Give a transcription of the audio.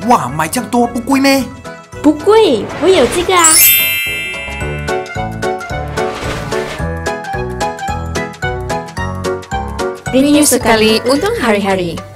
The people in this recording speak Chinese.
哇，买这样多不贵咩？ 不贵，我有这个啊。 Renew sekali untuk hari-hari.